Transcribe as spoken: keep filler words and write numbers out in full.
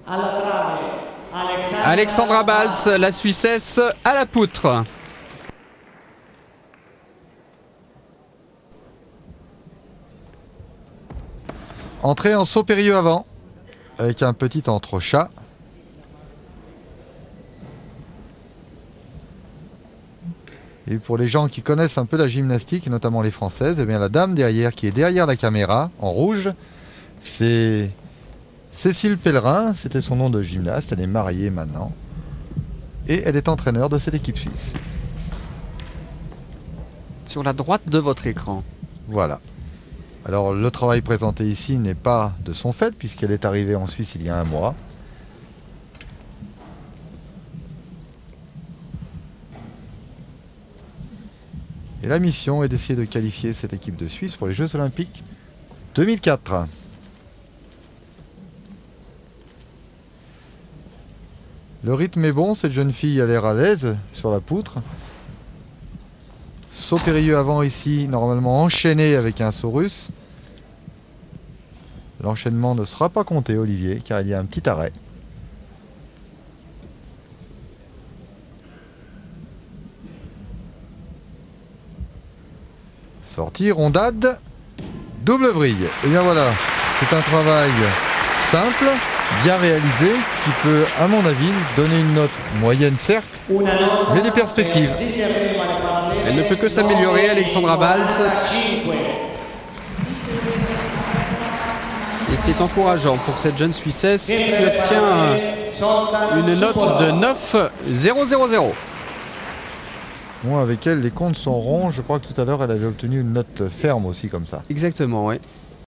Alexandra Balz, la Suissesse, à la poutre. Entrée en saut périlleux avant, avec un petit entrechat. Et pour les gens qui connaissent un peu la gymnastique, notamment les françaises, eh bien la dame derrière, qui est derrière la caméra, en rouge, c'est Cécile Pellerin, c'était son nom de gymnaste, elle est mariée maintenant. Et elle est entraîneur de cette équipe suisse. Sur la droite de votre écran. Voilà. Alors le travail présenté ici n'est pas de son fait, puisqu'elle est arrivée en Suisse il y a un mois. Et la mission est d'essayer de qualifier cette équipe de Suisse pour les Jeux Olympiques deux mille quatre. Le rythme est bon, cette jeune fille a l'air à l'aise sur la poutre. Saut périlleux avant ici, normalement enchaîné avec un saut russe. L'enchaînement ne sera pas compté, Olivier, car il y a un petit arrêt. Sortie, rondade, double vrille. Et bien voilà, c'est un travail simple, bien réalisé, qui peut, à mon avis, donner une note moyenne certes, mais des perspectives. Elle ne peut que s'améliorer, Alexandra Balz. Et c'est encourageant pour cette jeune Suissesse qui obtient une note de neuf zéro zéro zéro. Moi, avec elle, les comptes sont ronds. Je crois que tout à l'heure, elle avait obtenu une note ferme aussi, comme ça. Exactement, oui.